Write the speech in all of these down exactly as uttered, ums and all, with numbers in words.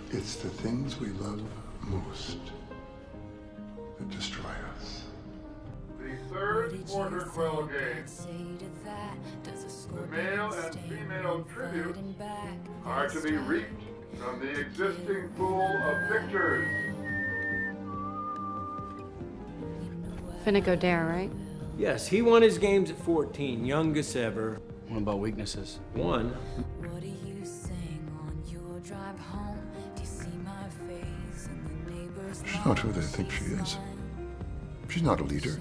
It's the things we love most that destroy us. The third quarter quell game. The male and female tributes are to be reaped from the existing pool of victors. Finnick Odair, right? Yes, he won his games at fourteen, youngest ever. What about weaknesses? One. What do you sing on your drive home? Do you see my face in the neighbor's She's not who they think she is. She's not a leader.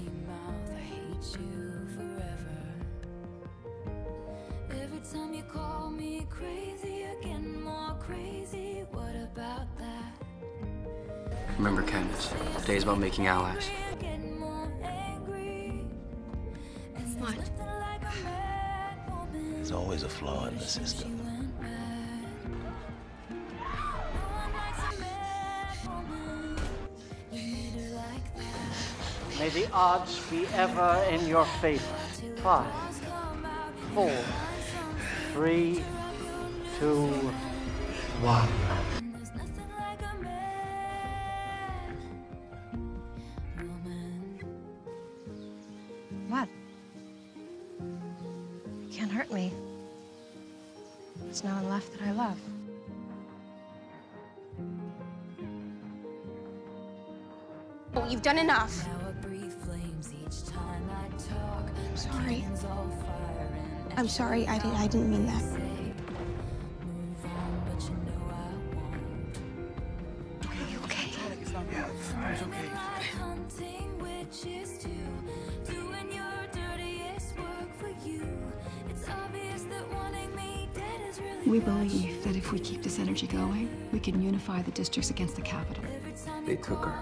Every time you call me crazy, again more crazy. What about that? Remember, Candace, today's about making allies. What? There's always a flaw in the system. May the odds be ever in your favor. Five, four, three, two, one. What? You can't hurt me. There's no one left that I love. Oh, you've done enough. I'm sorry. I'm sorry. I, did, I didn't mean that. Are you okay? Yeah, I'm fine. We believe that if we keep this energy going, we can unify the districts against the capital. They took her.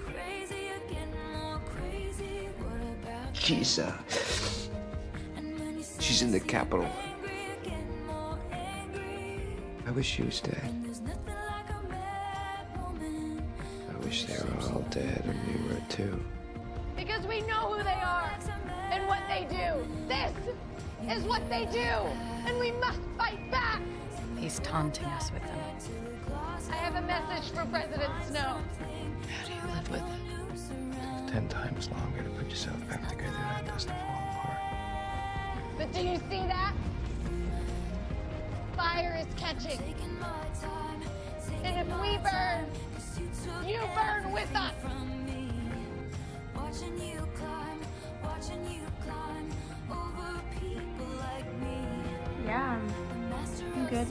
She's, uh... she's in the capital. I wish she was dead. I wish they were all dead and we were too. Because we know who they are and what they do. This is what they do, and we must fight back. He's taunting us with them. I have a message for President Snow. How do you live with it? Ten times longer to put yourself back together than it does to fall apart. But do you see that? Fire is catching. And if we burn, you burn with us. Watching you climb, watching you climb over people like me. Yeah, I'm good.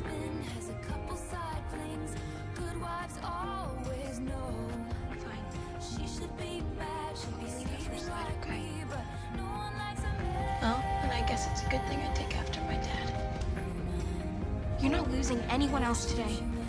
Well, then I guess it's a good thing I take after my dad. You're not losing anyone else today.